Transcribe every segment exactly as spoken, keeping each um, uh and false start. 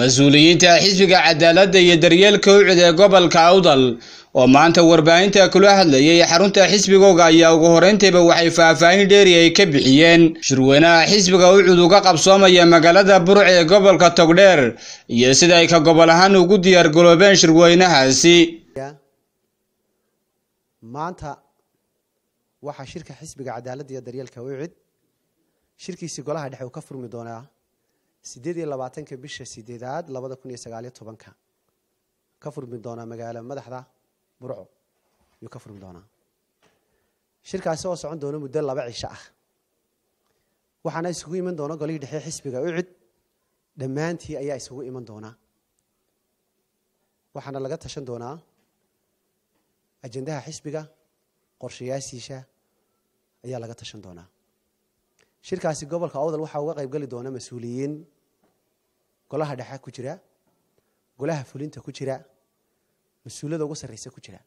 مسؤوليinta xisbiga cadaaladda iyo daryeelka u cid ee gobolka Awdal oo maanta warbaahinta kula hadlayay xarunta xisbigooga ayaa ugu horeyntiiba waxay faahfaahin dheeri ay ka bixiyeen shirweynaha xisbiga u cid uga qabsoomaya magaalada Burco ee gobolka Togdheer iyo sida ay ka gobol ahaan ugu diyaar garoobeen shirweynahaasi. maanta waxa shirka xisbiga cadaaladda iyo daryeelka u cid shirkiisa golaha dhexe uu ka furmi doonaa sideed iyo labaatanka bisha sideedaad labada kun iyo sagaal iyo tobanka ka furmi doona magaalada madaxda Burco iyo ka furmi doona shirkaasi oo socon doona muddo laba cisho ah waxaana isugu iman doona golihii dhexe xisbiga u cid dhamaantii ayaa isugu iman doona waxaana laga tashan doonaa ajendaha xisbiga qorshayaashiisa ayaa laga tashan doonaa shirkaasi gobolka Awdal waxa uu qayb gali doona mas'uuliyiin golaha dhexe ku jira golaha fulinta ku jira mas'uuliyadda ugu sareysa ku jira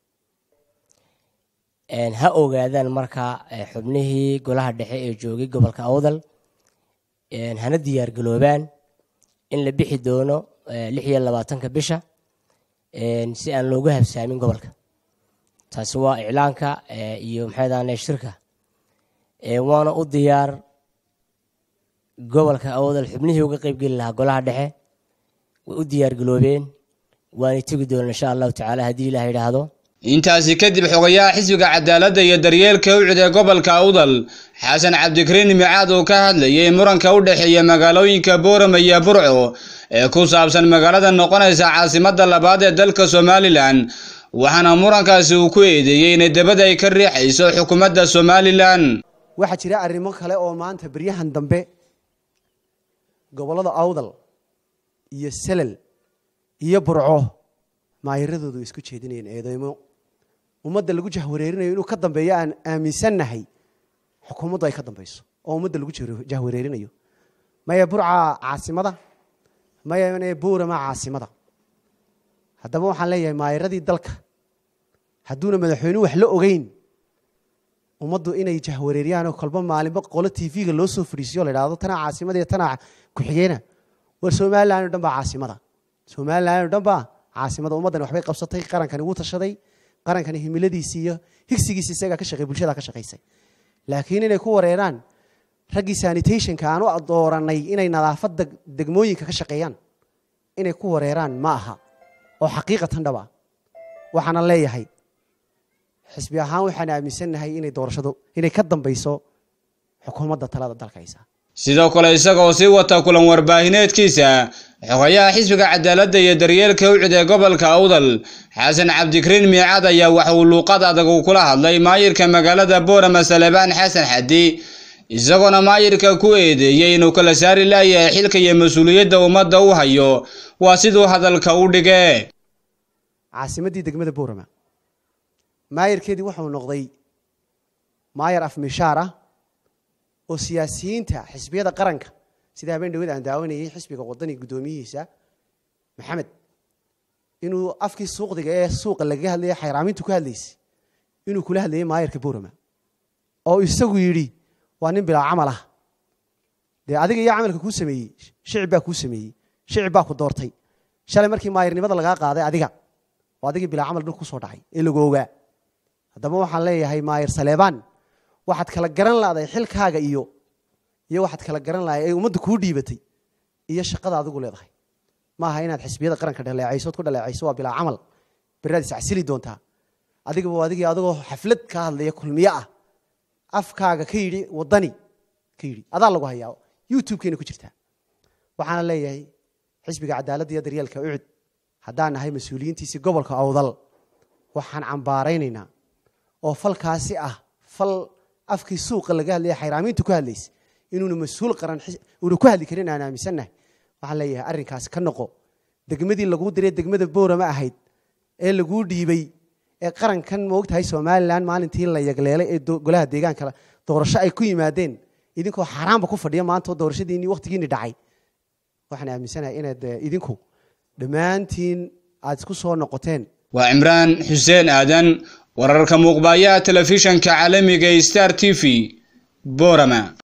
een ha ogaadaan marka xubnihii golaha dhexe ee joogay gobolka Awdal een hana diyaar galoobaan in la bixi doono lix iyo labaatanka bisha een si aan loogu habsaamin gobolka taasi waa iclaanka iyo maxaadaanay shirka ee waana u diyaar gobolka Awdal xubnihii uga qayb gali lahaa golaha dhexe way u diyaar galoobeen waana tagi doonaa insha Allah taala hadii Ilaahay yiraahdo. intaasi kadib xogayaha xisbiga cadaaladda iyo daryeelka u cid ee gobolka Awdal Xasan Cabdikariin Micaad oo ka hadlayay muranka u dhaxeeya magaalooyinka Boorama iyo Burco ee ku saabsan magaalada noqonaysa caasimadda labaad ee dalka Somaliland waxaana murankaasi uu ku eedeeyay in dibadda ay ka riixayso xukuumadda Somaliland. waxa jira arrimo kale oo maanta bariyahan dambe gobolada Awdal iyo Salal iyo Burco maayiradoodu isku jeedinayeen eedeymo ummadda lagu jahwareerinayo inuu ka dambeeyo aan aaminsanahay xukuumaddu ay ka dambayso oo ummadda lagu jahwareerinayo maya Burca caasimada maya Boorama caasimada haddaba waxaan leeyahay maayiradii dalka hadduuna madaxweynuhu wax la ogeyn ummaddu inay jahwareeriyaan oo kolba maalinba qolo T V-ga loo soo fariisiyo la yiraahdo tana caasimada iyo tana ku xigeenna war Soomaaliland dhanba caasimada Soomaaliland dhanba caasimada ummadan waxbay qabsatay qarankani uu tashaday qarankani himiladiisa iyo higsigiisa isaga ka shaqeey bulshada ka shaqeysay laakiin inay ku wareeraan ragii sanitation-ka aanu dooranay inay nadaafadda degmooyinka ka shaqeeyaan inay ku wareeraan ma aha oo xaqiiqatan dhaba waxaana leeyahay xisbi ahaan waxaan aaminsanahay inay doorashadu inay ka dambayso xukuumadda talada dalka haysa. sidoo kale isagoo si wata kulan warbaahineedkiisa xogayaha xisbiga cadaaladda iyo daryeelka u cid ee gobolka Awdal Xasan Cabdikariin Micaad ayaa waxa uu luuqad adag u kula hadlay maayirka magaalada Boorama Salebaan Xasan Xadi isagoo maayirka ku eedeeyay inuu kala saari laayay xilka iyo mas'uuliyadda ummadda uu hayo waa sidoo hadalka u dhigay. caasimadii degmada Boorama maayirkeedii wuxuu noqday maayir afmishaar ah oo siyaasiyiinta xisbiyada qaranka sida habeen dhawad aan daawanayay xisbiga wadani gudoomiyihiisa Maxamed inuu afkii suuqdiga ee suuqa laga hadlayay xayraamintu ku hadlaysay inuu kula hadlayay maayirka Boorama oo isagu yiri waa nin bilaa camal ah de adiga iyo camalka ku sameeyay shicib baa ku sameeyay shicib baa ku doortay shalay markii maayirnimada laga qaaday adiga waa adiga bilaa camal dhul ku soo dhacay ee lagu ogaa haddaba waxaan leeyahay maayir Salebaan waxaad kala garan laaday xilkaaga iyo iyo waxaad kala garan laayay ay ummadda ku dhiibatay iyo shaqada adigu leedahay ma aha inaad xisbiyada qaranka dhaleecayso ku dhaleecayso waa bilaa camal biraad iscasili doontaa adiga waa adiga adigoo xaflad ka hadlaya kulmiye ah afkaaga ka yiri wadani ka yiri adaa lagu hayaa YouTube-keena ku jirta waxaan leeyahay xisbiga cadaaladda iyo daryeelka u cid haddaan nahay mas'uuliyiintiisa gobolka Awdal waxaan cambaaraynaynaa oo falkaasi ah fal afkii suuqa laga hadlayay xayraamintu ku hadlaysay inuu mas'uul qaran uu ku hadli karin aan aaminsanahay waxaan leeyahay arrinkaas ka noqo degmadii lagu diray degmada Boorama ahayd ee lagu dhiibay ee qarankan moogtahay Soomaaliland maalintii la yagleelay ee golaha deegaanka doorasho ay ku yimaadeen idinkoo xaraamba ku fadhiya maanta doorashadiinii waqtigiina dhacay waxaan aaminsanahay inaad idinku dhamaantiin aad isku soo noqoteen. waa Imraan Xuseen Aadan wararka muuqbaaya telefishanka caalamiga Star T V Boorama.